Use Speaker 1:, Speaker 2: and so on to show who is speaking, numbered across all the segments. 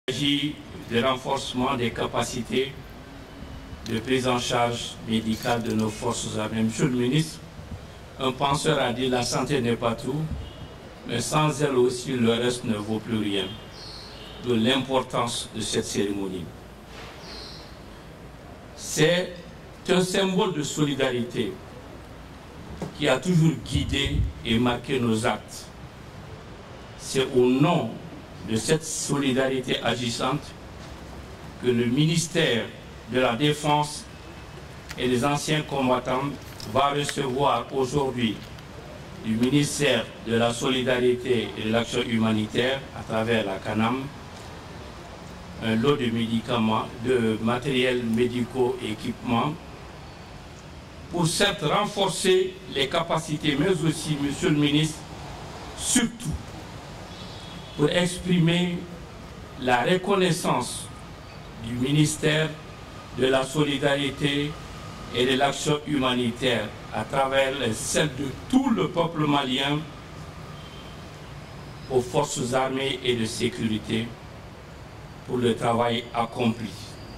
Speaker 1: Il s'agit du renforcement des capacités de prise en charge médicale de nos forces armées. Monsieur le ministre, un penseur a dit la santé n'est pas tout, mais sans elle aussi le reste ne vaut plus rien. De l'importance de cette cérémonie. C'est un symbole de solidarité qui a toujours guidé et marqué nos actes. C'est au nom de cette solidarité agissante que le ministère de la Défense et des anciens combattants va recevoir aujourd'hui du ministère de la Solidarité et de l'Action humanitaire à travers la CANAM un lot de médicaments, de matériels médicaux et équipements pour certes renforcer les capacités, mais aussi, Monsieur le ministre, surtout pour exprimer la reconnaissance du ministère de la Solidarité et de l'Action humanitaire à travers celle de tout le peuple malien aux forces armées et de sécurité pour le travail accompli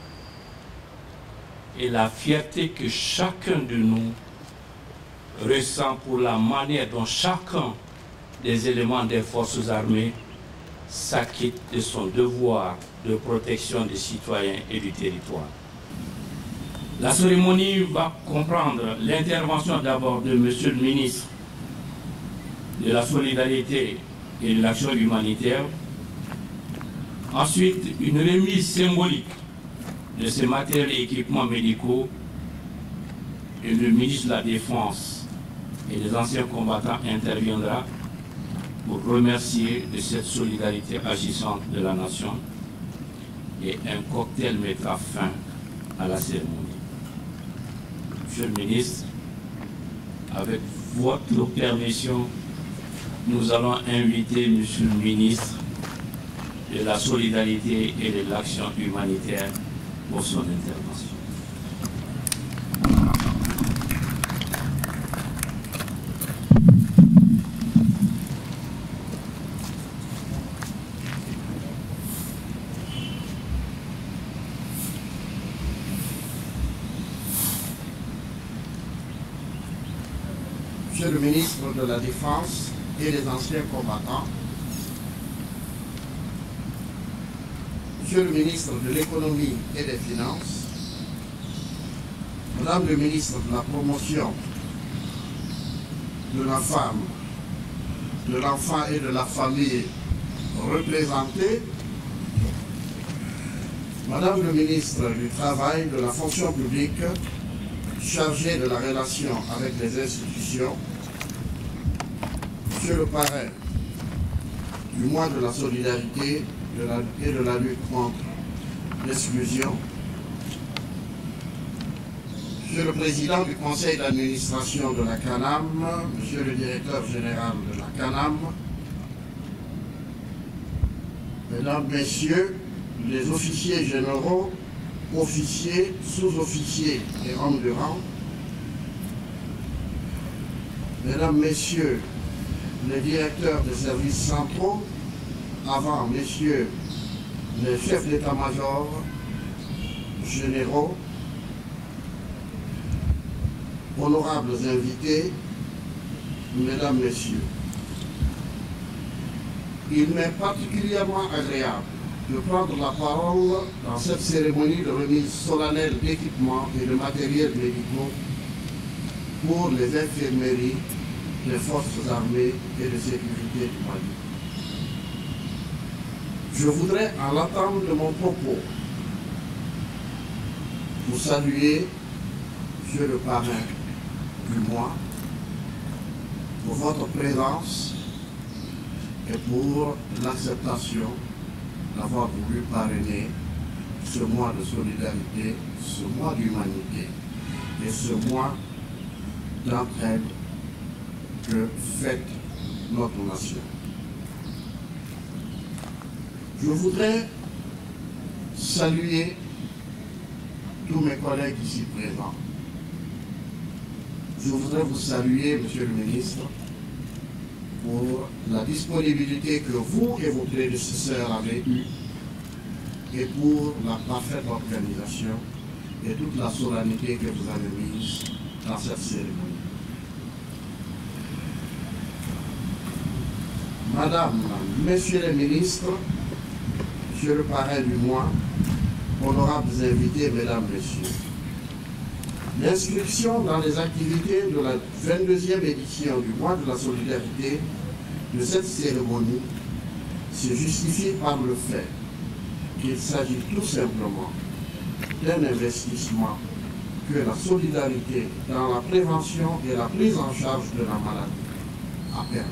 Speaker 1: et la fierté que chacun de nous ressent pour la manière dont chacun des éléments des forces armées s'acquitte de son devoir de protection des citoyens et du territoire. La cérémonie va comprendre l'intervention d'abord de Monsieur le ministre de la Solidarité et de l'Action humanitaire. Ensuite, une remise symbolique de ces matériels et équipements médicaux et le ministre de la Défense et des anciens combattants interviendra pour remercier de cette solidarité agissante de la nation et un cocktail mettra fin à la cérémonie. Monsieur le ministre, avec votre permission, nous allons inviter Monsieur le ministre de la Solidarité et de l'Action humanitaire pour son intervention.
Speaker 2: Monsieur le ministre de la Défense et des anciens combattants, Monsieur le ministre de l'Économie et des Finances, Madame le ministre de la Promotion de la femme, de l'enfant et de la famille représentée, Madame le ministre du Travail, de la Fonction publique, chargée de la relation avec les institutions, Monsieur le parrain du mois de la solidarité et de la lutte contre l'exclusion, Monsieur le Président du Conseil d'administration de la CANAM, Monsieur le Directeur général de la CANAM, Mesdames, Messieurs, les officiers généraux, officiers, sous-officiers et hommes de rang, Mesdames, Messieurs, les directeurs des services centraux, avant Messieurs les chefs d'état-major, généraux, honorables invités, Mesdames, Messieurs, il m'est particulièrement agréable de prendre la parole dans cette cérémonie de remise solennelle d'équipements et de matériel médicaux pour les infirmeries des forces armées et de sécurité du Mali. Je voudrais, en l'entame de mon propos, vous saluer, Monsieur le parrain du mois, pour votre présence et pour l'acceptation d'avoir voulu parrainer ce mois de solidarité, ce mois d'humanité et ce mois d'entraide que fête notre nation. Je voudrais saluer tous mes collègues ici présents. Je voudrais vous saluer, Monsieur le ministre, pour la disponibilité que vous et vos prédécesseurs avez eue et pour la parfaite organisation et toute la solennité que vous avez mise dans cette cérémonie. Madame, Messieurs les ministres, Monsieur le parrain du mois, honorables invités, Mesdames, Messieurs, l'inscription dans les activités de la 22e édition du mois de la solidarité de cette cérémonie se justifie par le fait qu'il s'agit tout simplement d'un investissement que la solidarité dans la prévention et la prise en charge de la maladie a permis.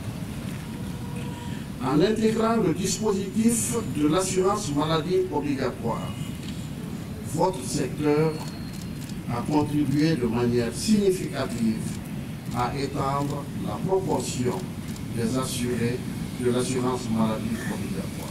Speaker 2: En intégrant le dispositif de l'assurance maladie obligatoire, votre secteur a contribué de manière significative à étendre la proportion des assurés de l'assurance maladie obligatoire.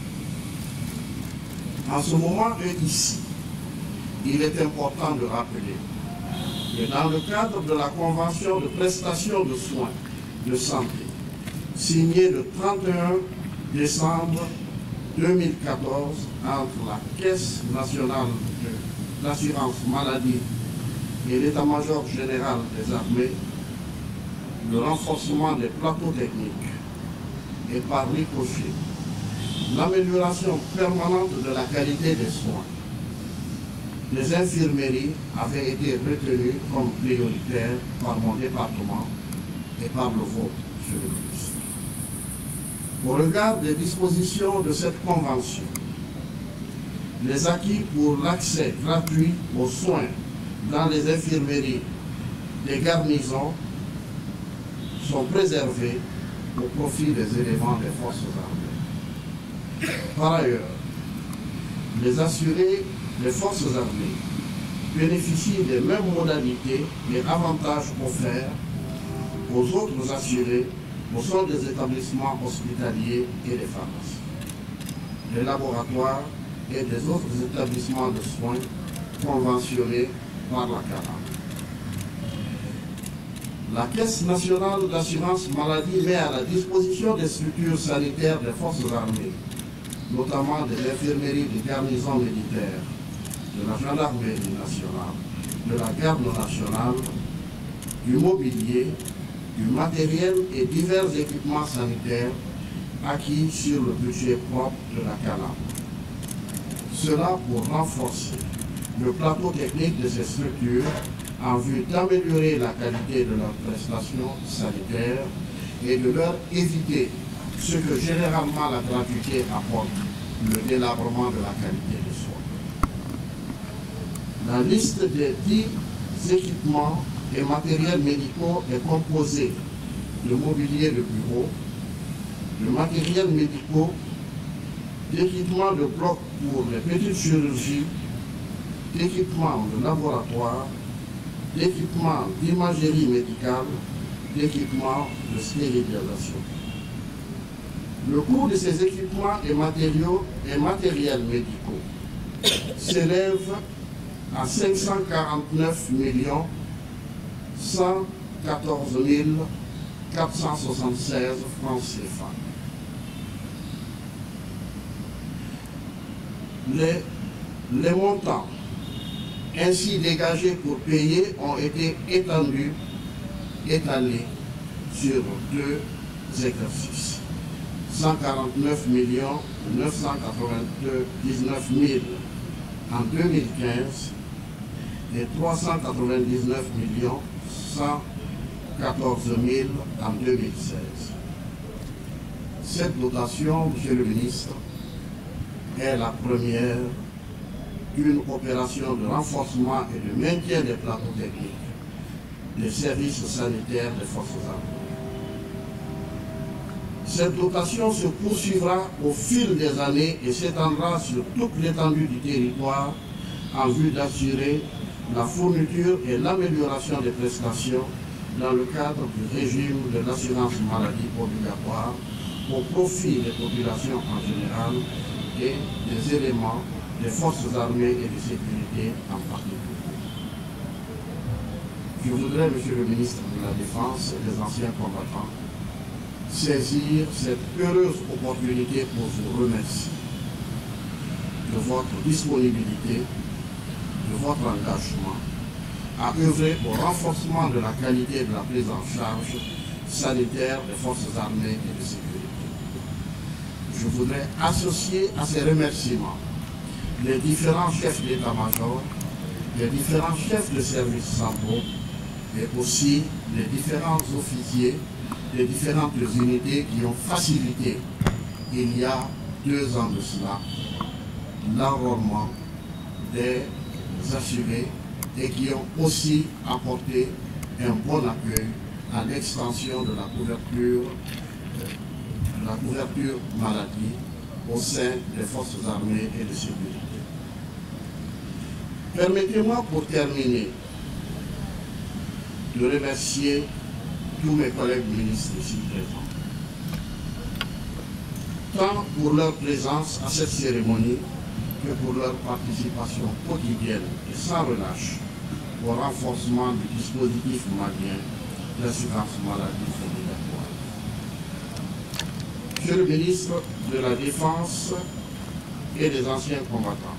Speaker 2: En ce moment et ici, il est important de rappeler que dans le cadre de la convention de prestation de soins de santé, signée le 31 décembre 2014 entre la Caisse nationale de l'assurance maladie et l'état-major général des armées, le renforcement des plateaux techniques et par ricochet, l'amélioration permanente de la qualité des soins. Les infirmeries avaient été retenues comme prioritaires par mon département et par le vôtre, Monsieur le ministre. Au regard des dispositions de cette convention, les acquis pour l'accès gratuit aux soins dans les infirmeries des garnisons sont préservés au profit des éléments des forces armées. Par ailleurs, les assurés des forces armées bénéficient des mêmes modalités et avantages offerts aux autres assurés au sein des établissements hospitaliers et des pharmacies, des laboratoires et des autres établissements de soins conventionnés par la CANAM. La Caisse nationale d'assurance maladie met à la disposition des structures sanitaires des forces armées, notamment des infirmeries de garnison militaire, de la gendarmerie nationale, de la garde nationale, du mobilier, du matériel et divers équipements sanitaires acquis sur le budget propre de la CANAM. Cela pour renforcer le plateau technique de ces structures en vue d'améliorer la qualité de leurs prestations sanitaires et de leur éviter ce que généralement la gratuité apporte, le délabrement de la qualité des soins. La liste des 10 équipements et matériels médicaux est composée de mobilier de bureau, de matériels médicaux, d'équipements de bloc pour les petites chirurgies, d'équipements de laboratoire, d'équipements d'imagerie médicale, d'équipements de stérilisation. Le coût de ces équipements et matériaux et matériels médicaux s'élève à 549 114 476 francs CFA. Les montants ainsi dégagés pour payer ont été étalés sur 2 exercices. 149 999 000 en 2015 et 399 114 000 en 2016. Cette dotation, Monsieur le ministre, est la première d'une opération de renforcement et de maintien des plateaux techniques des services sanitaires des forces armées. Cette dotation se poursuivra au fil des années et s'étendra sur toute l'étendue du territoire en vue d'assurer la fourniture et l'amélioration des prestations dans le cadre du régime de l'assurance maladie obligatoire au profit des populations en général et des éléments des forces armées et de sécurité en particulier. Je voudrais, Monsieur le ministre de la Défense et des anciens combattants, saisir cette heureuse opportunité pour vous remercier de votre disponibilité, de votre engagement à œuvrer au renforcement de la qualité de la prise en charge sanitaire des forces armées et de sécurité. Je voudrais associer à ces remerciements les différents chefs d'état-major, les différents chefs de services centraux et aussi les différents officiers des différentes unités qui ont facilité, il y a 2 ans de cela, l'enrôlement des assurés et qui ont aussi apporté un bon accueil à l'extension de la couverture maladie au sein des forces armées et de sécurité. Permettez-moi pour terminer de remercier tous mes collègues ministres ici présents, tant pour leur présence à cette cérémonie que pour leur participation quotidienne et sans relâche au renforcement du dispositif malien d'assurance maladie obligatoire. Monsieur le ministre de la Défense et des anciens combattants,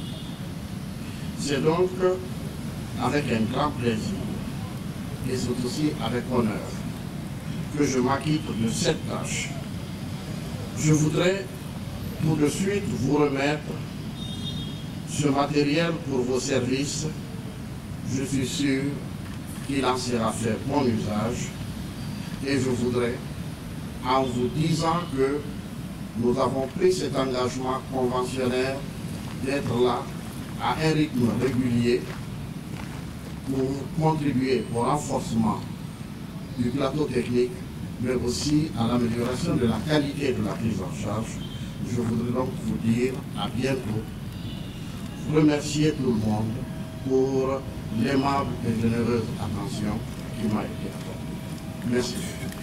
Speaker 2: c'est donc avec un grand plaisir et c'est aussi avec honneur que je m'acquitte de cette tâche. Je voudrais tout de suite vous remettre ce matériel pour vos services. Je suis sûr qu'il en sera fait bon usage et je voudrais, en vous disant que nous avons pris cet engagement conventionnel d'être là à un rythme régulier pour contribuer au renforcement du plateau technique, mais aussi à l'amélioration de la qualité de la prise en charge. Je voudrais donc vous dire à bientôt, remercier tout le monde pour l'aimable et généreuse attention qui m'a été accordée. Merci.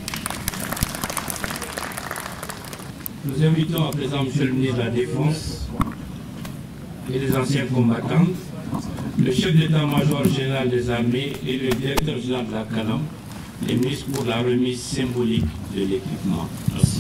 Speaker 1: Nous invitons à présent M. le ministre de la Défense et des anciens combattants, le chef d'état-major général des armées et le directeur général de la CANAM, les ministres pour la remise symbolique de l'équipement. Merci.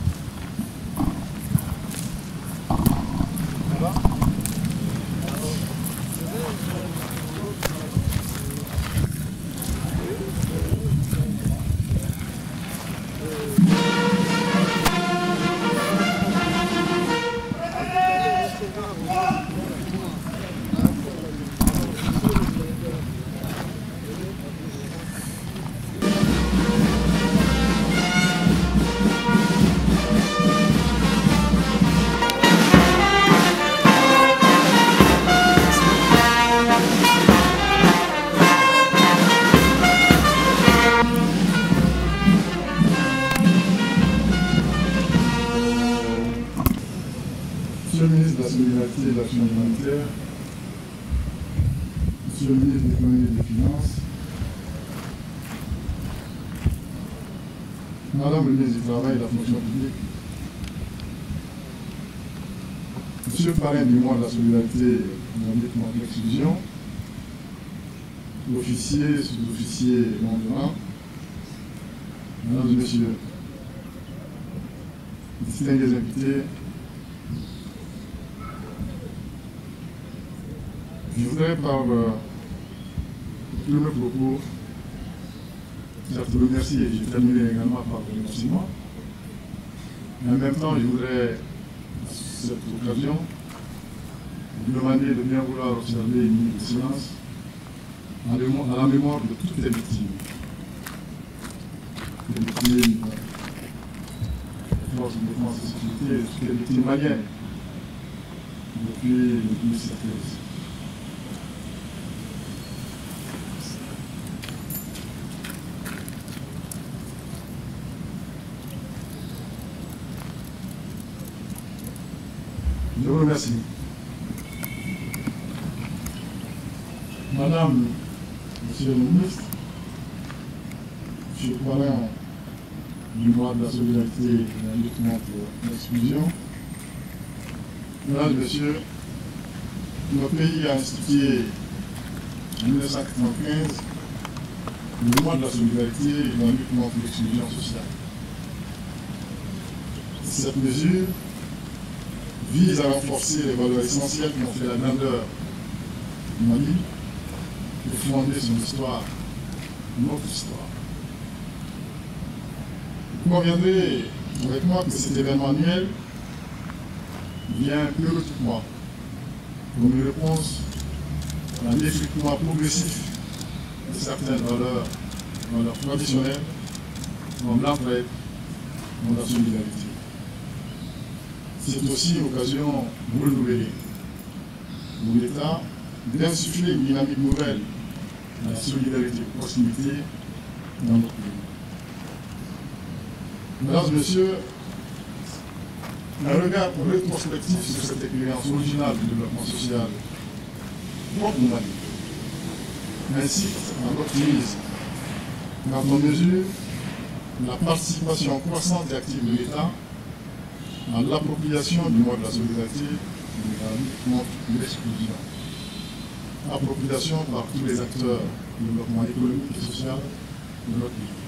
Speaker 3: Monsieur le ministre de la Solidarité et de l'Action humanitaire, Monsieur le ministre de l'Économie et des Finances, Madame le ministre du Travail et de la Fonction publique, Monsieur le parrain du mois de la solidarité et de la lutte contre l'exclusion, officiers, sous-officiers et membres de rang, Mesdames et Messieurs, distingués invités, je voudrais par tout le propos, certes remercier, et je terminerai également par le remerciement, mais en même temps je voudrais, à cette occasion, vous demander de bien vouloir observer une minute de silence à la mémoire de toutes les victimes. Les victimes des forces de défense et de sécurité, toutes les victimes maliennes depuis le 2013. Je vous remercie. Madame, Monsieur le ministre, Monsieur le parrain du mois de la solidarité et de la lutte contre l'exclusion, Mesdames et Messieurs, notre pays a institué en 1995 le mois de la solidarité et de la lutte contre l'exclusion sociale. Cette mesure vise à renforcer les valeurs essentielles qui ont fait la grandeur du Mali et fonder son histoire, notre histoire. Vous conviendrez avec moi que cet événement annuel vient périodiquement comme une réponse à un effritement progressif de certaines valeurs traditionnelles, comme l'entraide, comme la solidarité. C'est aussi l'occasion renouvelée pour l'État d'insuffler une dynamique nouvelle de la solidarité et de proximité dans notre pays. Mesdames et Messieurs, un regard rétrospectif sur cette expérience originale du développement social propre au Mali incite à l'optimisme quand on mesure la participation croissante et active de l'État à l'appropriation du mode de la solidarité et de la lutte contre l'exclusion. Appropriation par tous les acteurs du développement économique et social de notre pays.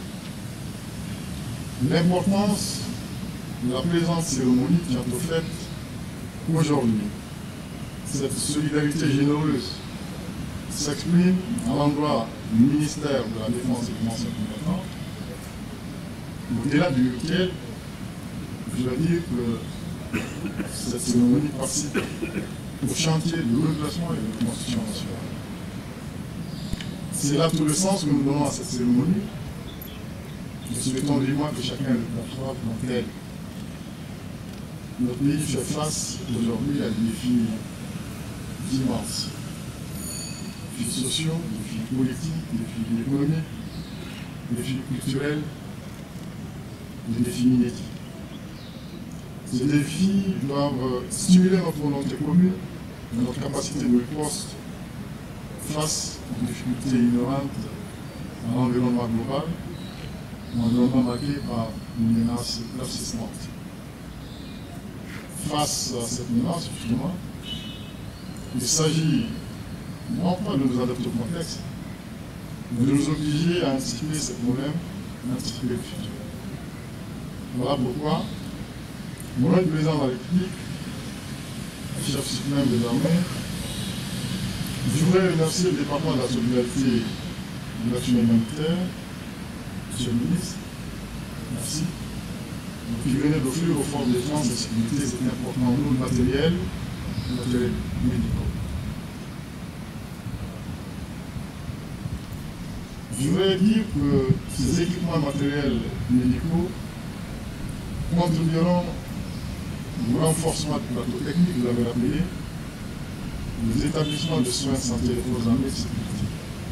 Speaker 3: L'importance de la présente cérémonie tient au fait qu'aujourd'hui, cette solidarité généreuse s'exprime à l'endroit du ministère de la Défense et des anciens combattants, au-delà duquel je dois dire que cette cérémonie participe au chantier de redressement et de reconstruction nationale. C'est là tout le sens que nous donnons à cette cérémonie. Nous souhaitons vivement que chacun le perçoive dans tel. Notre pays fait face aujourd'hui à des défis immenses. Défis sociaux, défis politiques, défis économiques, défis culturels, des défis inédits. Ces défis doivent stimuler notre volonté commune et notre capacité de riposte face aux difficultés inhérentes à l'environnement global, un environnement marqué par une menace persistante. Face à cette menace, justement, il s'agit non pas de nous adapter au contexte, mais de nous obliger à anticiper ces problèmes, à anticiper le futur. Voilà pourquoi, moi, le président de la République, chef suprême des armées, je voudrais remercier le département de la solidarité et de l'action humanitaire, monsieur le ministre, merci, qui venait d'offrir aux forces de défense et de sécurité cet important lot de matériel médical. Je voudrais dire que ces équipements matériels médicaux contribueront au renforcement du plateau technique, vous l'avez rappelé, des établissements de soins de santé des forces armées et de sécurité.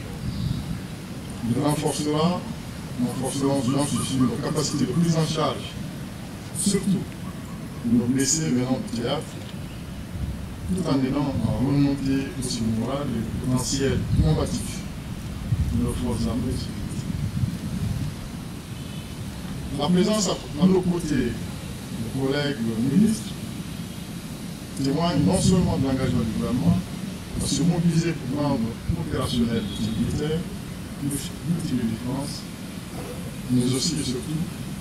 Speaker 3: Il renforceront, j'en suis sûr, nos capacités de prise en charge, surtout de nos blessés venant du théâtre, tout en aidant à remonter aussi le moral et le potentiel combatif de nos forces armées et de sécurité. La présence à nos côtés de collègues ministres témoigne non seulement de l'engagement du gouvernement à se mobiliser pour rendre opérationnel le type militaire, multi-défense, mais aussi et surtout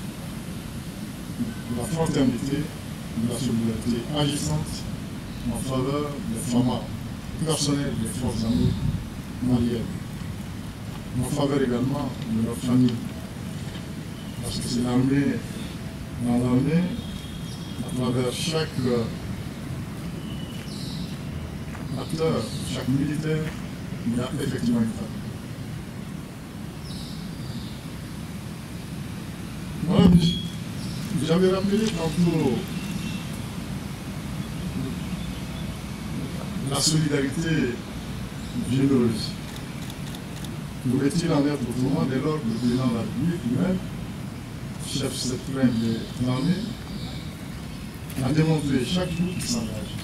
Speaker 3: de la fraternité, de la solidarité agissante en faveur des femmes personnelles des forces armées maliennes, en faveur également de leur famille. Parce que c'est l'armée, dans l'armée, à travers chaque acteur, chaque militaire, il y a effectivement une famille. Voilà, j'avais rappelé tantôt la solidarité généreuse. Pourrait-il en être autrement dès lors que le président de la République lui-même, chef suprême de l'armée, a démontré chaque jour qu'il s'engage.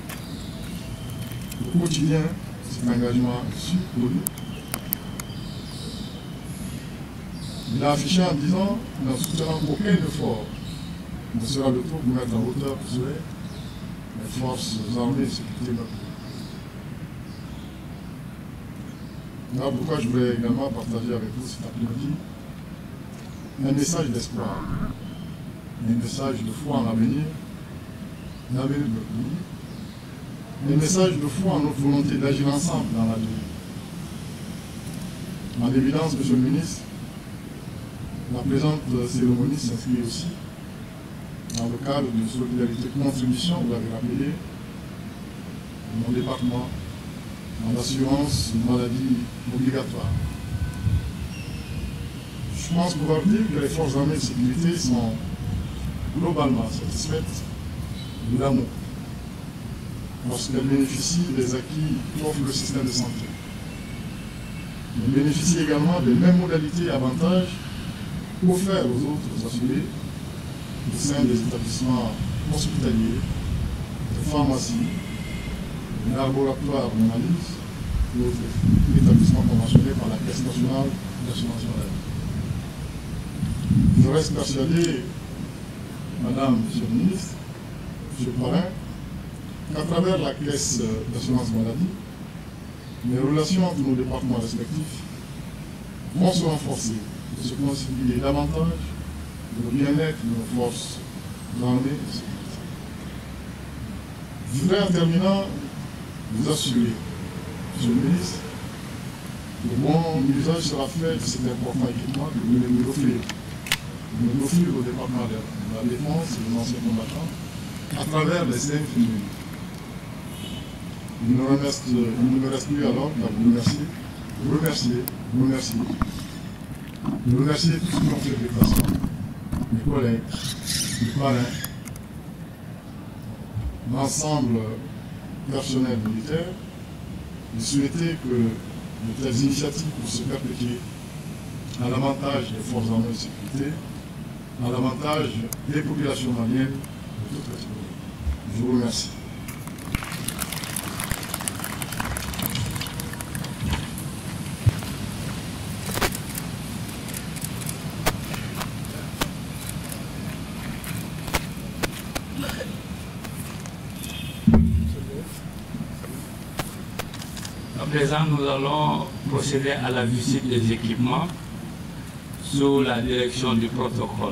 Speaker 3: Au quotidien, cet engagement est sûr pour lui. Il a affiché en disant, n'en soutenant aucun effort, ne sera le tour pour mettre en hauteur que seraient les forces armées et sécurité de notre pays. Voilà pourquoi je voulais également partager avec vous cet après-midi un message d'espoir, un message de foi en l'avenir, l'avenir de notre pays, des messages de foi en notre volonté d'agir ensemble dans la vie. En évidence, Monsieur le ministre, la présente cérémonie s'inscrit aussi dans le cadre d'une solidarité contribution, vous l'avez rappelé, dans mon département, en l'assurance d'une maladie obligatoire. Je pense pouvoir dire que les forces armées de sécurité sont globalement satisfaites de l'amour lorsqu'elles bénéficient des acquis qu'offre le système de santé. Elles bénéficient également des mêmes modalités et avantages offerts aux autres assurés au sein des établissements hospitaliers, des pharmacies, des laboratoires d'analyse et autres établissements conventionnés par la Caisse nationale d'assurance maladie. Je reste persuadé, Madame, Monsieur le ministre, Monsieur le parrain, qu'à travers la Caisse d'assurance maladie, les relations entre nos départements respectifs vont se renforcer et se concilier davantage pour le bien-être de nos forces armées et sécurité. Je voudrais en terminant vous assurer, Monsieur le ministre, que bon usage sera fait de cet important équipement que vous venez nous offrir. Nous offrir au département de la défense et des anciens combattants à travers les CM féminines. Il ne me reste plus alors qu'à vous remercier, tous ceux qui ont fait le déplacement, mes collègues, mes parrains, l'ensemble personnel militaire, et souhaiter que de telles initiatives puissent se perpétuer à l'avantage des forces armées de sécurité, à l'avantage des populations maliennes de toute la catégorie. Je vous remercie.
Speaker 1: À présent, nous allons procéder à la visite des équipements sous la direction du protocole.